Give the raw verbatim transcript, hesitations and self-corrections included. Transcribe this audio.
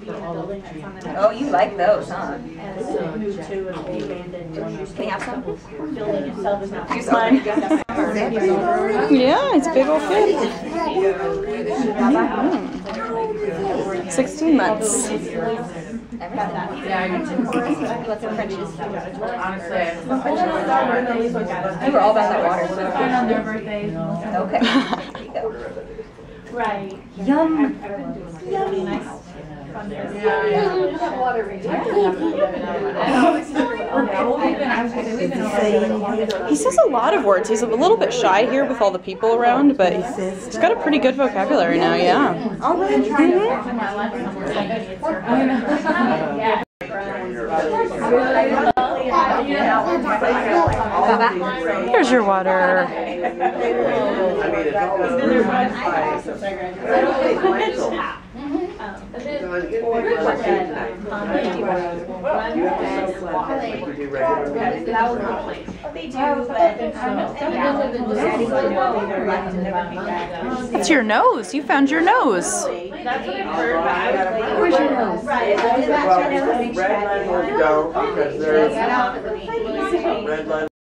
Oh, you like those, huh? And moved to an old abandoned church. Can you have some? Building itself is not Mine. Yeah, it's a big old kid. Mm. sixteen months. Emerson. What's some Frenchies? We were all about that water. On their birthdays. Okay. There you go. Right. Yum. Yummy. Nice. He says a lot of words. He's a little bit shy here with all the people around, but he's got a pretty good vocabulary now, yeah. Mm-hmm. Here's your water. It's your nose. You found your nose. Where's your nose? Well, red line will go because there's red line.